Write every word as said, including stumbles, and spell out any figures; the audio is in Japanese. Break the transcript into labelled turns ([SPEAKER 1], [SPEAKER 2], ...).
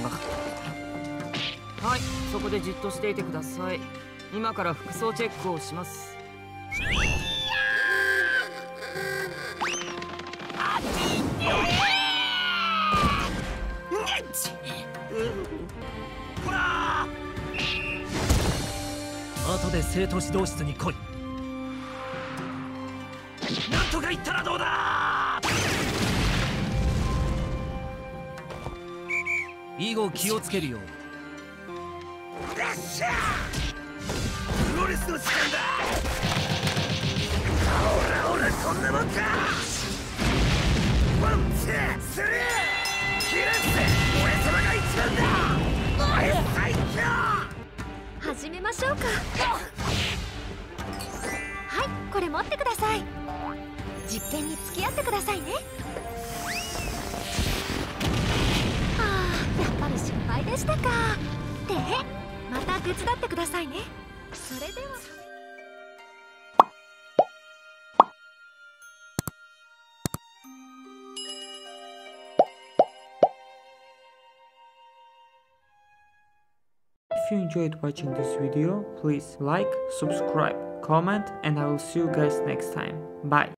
[SPEAKER 1] が。はい、そこでじっとしていてください。今から服装チェックをします。
[SPEAKER 2] 後で生徒指導室に来い。なんとか言ったらどうだ。以後気をつけるよう。よっしゃプロレスの時間だ。ほらほらこんなもんか。ワンツースリーキラッセ俺様が一番だ。俺最強。
[SPEAKER 3] 始めましょうか。はい、これ持ってください。実験に付き合ってくださいね。ああ、やっぱり失敗でしたか。で、また手伝ってくださいね。それでは。
[SPEAKER 4] If you enjoyed watching this video, please like, subscribe, comment, and I will see you guys next time. Bye!